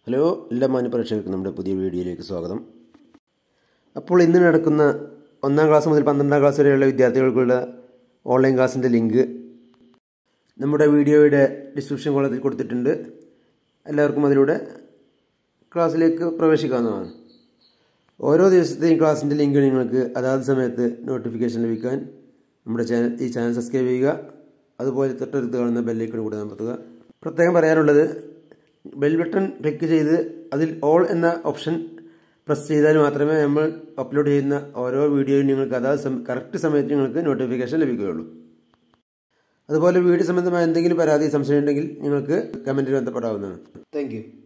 Hello, എല്ലാ മാന്യപ്രേക്ഷകർക്കും നമ്മുടെ പുതിയ വീഡിയോയിലേക്ക് സ്വാഗതം. അപ്പോൾ ഇന്ന് നടക്കുന്ന 1ാം ക്ലാസ് മുതൽ 12ാം ക്ലാസ് വരെയുള്ള വിദ്യാർത്ഥികൾക്കുള്ള ഓൺലൈൻ ക്ലാസ്സിൻ്റെ ലിങ്ക് നമ്മുടെ വീഡിയോയുടെ ഡിസ്ക്രിപ്ഷൻ കോളത്തിൽ കൊടുത്തിട്ടുണ്ട്. എല്ലാവർക്കും അതിലൂടെ ക്ലാസ്സിലേക്ക് പ്രവേശിക്കാവുന്നതാണ്. ഓരോ ദിവസത്തെയും ക്ലാസ്സിൻ്റെ ലിങ്ക് നിങ്ങൾക്ക് അതാത് സമയത്ത് നോട്ടിഫിക്കേഷൻ ലഭിക്കാൻ നമ്മുടെ ഈ ചാനൽ സബ്സ്ക്രൈബ് ചെയ്യുക. അതുപോലെ തൊട്ടടുത്ത് കാണുന്ന ബെല്ലൈക്കൺ കൂടെ അമർത്തുക. പ്രത്യേകം പറയാനുള്ളത്, ബെൽ ബട്ടൺ ക്ലിക്ക് ചെയ്ത് അതിൽ ഓൾ എന്ന ഓപ്ഷൻ പ്രസ് ചെയ്താൽ മാത്രമേ നമ്മൾ അപ്ലോഡ് ചെയ്യുന്ന ഓരോ വീഡിയോയും നിങ്ങൾക്ക് അതാത് കറക്റ്റ് സമയത്ത് നിങ്ങൾക്ക് നോട്ടിഫിക്കേഷൻ ലഭിക്കുകയുള്ളൂ. അതുപോലെ വീഡിയോ സംബന്ധമായ എന്തെങ്കിലും പരാതി സംശയം ഉണ്ടെങ്കിൽ നിങ്ങൾക്ക് കമൻറ്റിൽ ബന്ധപ്പെടാവുന്നതാണ്. Thank U.